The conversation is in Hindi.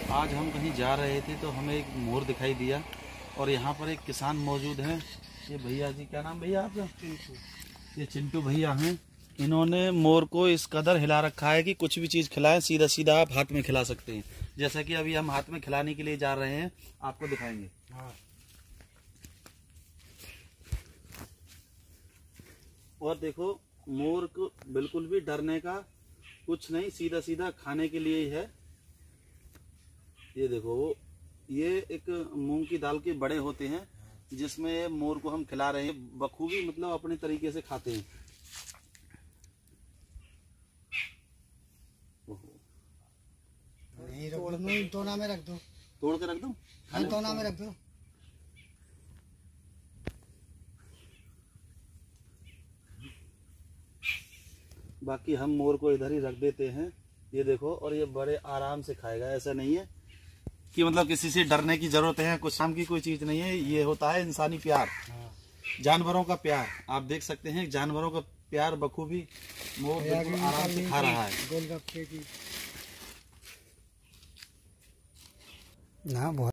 आज हम कहीं जा रहे थे तो हमें एक मोर दिखाई दिया और यहाँ पर एक किसान मौजूद हैं। ये भैया जी, क्या नाम भैया आपका? चिंटू। ये चिंटू भैया हैं। इन्होंने मोर को इस कदर हिला रखा है कि कुछ भी चीज़ खिलाएं सीधा सीधा आप हाथ में खिला सकते हैं। जैसा कि अभी हम हाथ में खिलाने के लिए जा रहे हैं, आपको दिखाएंगे। हाँ। और देखो, मोर को बिल्कुल भी डरने का कुछ नहीं, सीधा सीधा खाने के लिए ही है। ये देखो, वो ये एक मूंग की दाल के बड़े होते हैं जिसमें मोर को हम खिला रहे हैं। बखूबी मतलब अपने तरीके से खाते हैं। तोना में रख दो। तोड़ के रख दो। हाँ, तोना में रख दो। बाकी हम मोर को इधर ही रख देते हैं। ये देखो, और ये बड़े आराम से खाएगा। ऐसा नहीं है कि मतलब किसी से डरने की जरूरत है, कुछ शाम की कोई चीज नहीं है। ये होता है इंसानी प्यार, जानवरों का प्यार। आप देख सकते हैं जानवरों का प्यार बखूबी मोर बिल्कुल आराम से खा रहा है। गोलगप्पे की ना बहुत